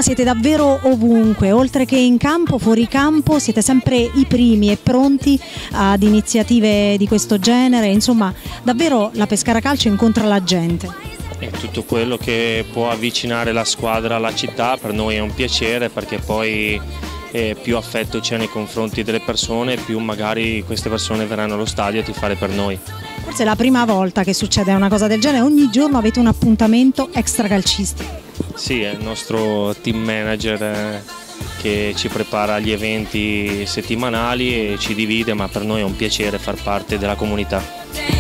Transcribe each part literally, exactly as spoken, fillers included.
siete davvero ovunque, oltre che in campo, fuori campo, siete sempre i primi e pronti ad iniziative di questo genere, insomma davvero la Pescara Calcio incontra la gente. E tutto quello che può avvicinare la squadra alla città per noi è un piacere, perché poi eh, più affetto c'è nei confronti delle persone, più magari queste persone verranno allo stadio a tifare per noi. Forse è la prima volta che succede una cosa del genere, ogni giorno avete un appuntamento extracalcistico. Sì, è il nostro team manager eh, che ci prepara gli eventi settimanali e ci divide, ma per noi è un piacere far parte della comunità.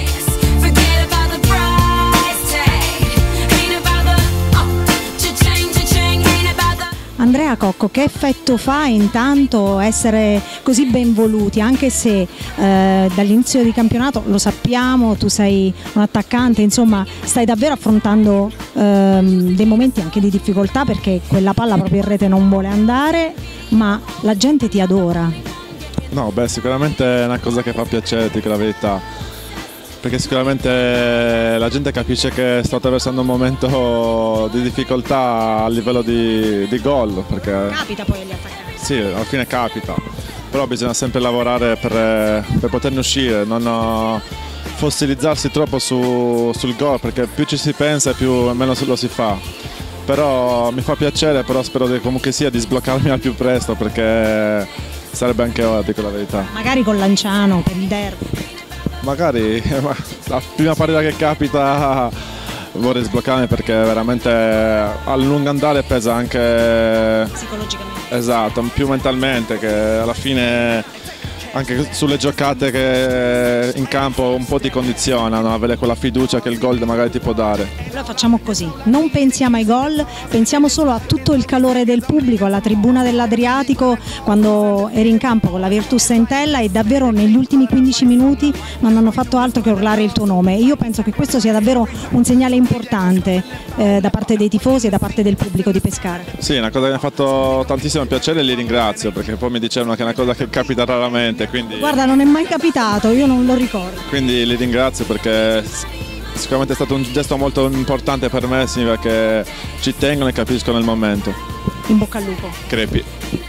Andrea Cocco, che effetto fa intanto essere così ben voluti, anche se eh, dall'inizio di campionato, lo sappiamo, tu sei un attaccante, insomma stai davvero affrontando ehm, dei momenti anche di difficoltà, perché quella palla proprio in rete non vuole andare, ma la gente ti adora. No, beh, sicuramente è una cosa che fa piacere, dico la verità, perché sicuramente la gente capisce che sto attraversando un momento di difficoltà a livello di, di gol. Perché capita poi agli attaccanti. Sì, alla fine capita, però bisogna sempre lavorare per, per poterne uscire, non fossilizzarsi troppo su, sul gol, perché più ci si pensa e più meno lo si fa. Però mi fa piacere, però spero di, comunque sia di sbloccarmi al più presto, perché sarebbe anche ora, dico la verità. Magari con Lanciano per il derby. Magari la prima partita che capita vorrei sbloccarmi, perché veramente a lungo andare pesa anche psicologicamente. Esatto, più mentalmente, che alla fine anche sulle giocate che in campo un po' ti condizionano, avere quella fiducia che il gol magari ti può dare. Allora facciamo così, non pensiamo ai gol, pensiamo solo a tutto il calore del pubblico, alla tribuna dell'Adriatico quando eri in campo con la Virtus Entella, e davvero negli ultimi quindici minuti non hanno fatto altro che urlare il tuo nome. Io penso che questo sia davvero un segnale importante eh, da parte dei tifosi e da parte del pubblico di Pescara. Sì, è una cosa che mi ha fatto tantissimo piacere e li ringrazio, perché poi mi dicevano che è una cosa che capita raramente. Quindi, guarda, non è mai capitato, io non lo ricordo. Quindi li ringrazio, perché sicuramente è stato un gesto molto importante per me, significa che ci tengono e capiscono il momento. In bocca al lupo. Crepi.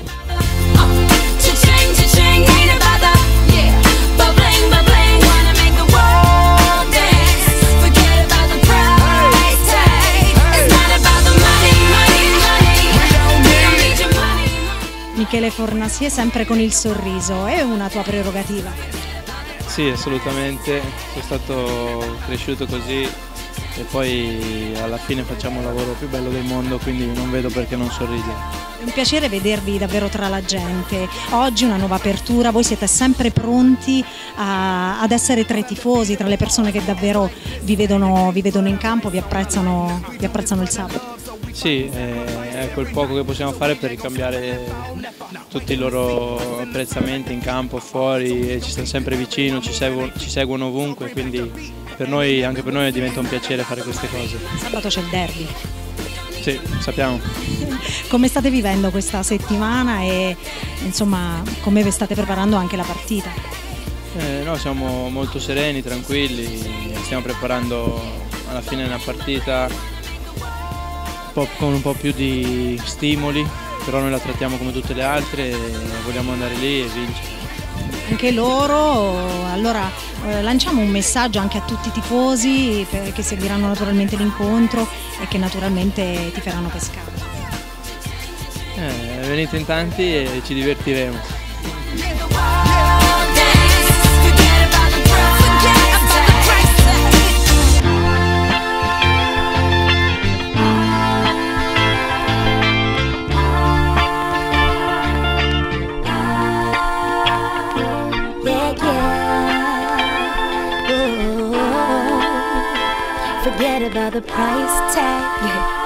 Michele Fornasie, sempre con il sorriso, è una tua prerogativa? Sì, assolutamente, sono stato cresciuto così e poi alla fine facciamo il lavoro più bello del mondo, quindi non vedo perché non sorridere. È un piacere vedervi davvero tra la gente. Oggi una nuova apertura, voi siete sempre pronti a, ad essere tra i tifosi, tra le persone che davvero vi vedono, vi vedono in campo, vi apprezzano, vi apprezzano il sabato. Sì, è quel poco che possiamo fare per ricambiare tutti i loro apprezzamenti in campo, fuori, e ci stanno sempre vicino, ci seguono, ci seguono ovunque, quindi per noi, anche per noi diventa un piacere fare queste cose. Sabato c'è il derby. Sì, sappiamo. Come state vivendo questa settimana e insomma come vi state preparando anche la partita? Eh, no, siamo molto sereni, tranquilli, stiamo preparando alla fine una partita con un po' più di stimoli, però noi la trattiamo come tutte le altre e vogliamo andare lì e vincere. Anche loro, allora eh, lanciamo un messaggio anche a tutti i tifosi che seguiranno naturalmente l'incontro e che naturalmente tiferanno Pescara. Eh, venite in tanti e ci divertiremo. Forget about the price tag.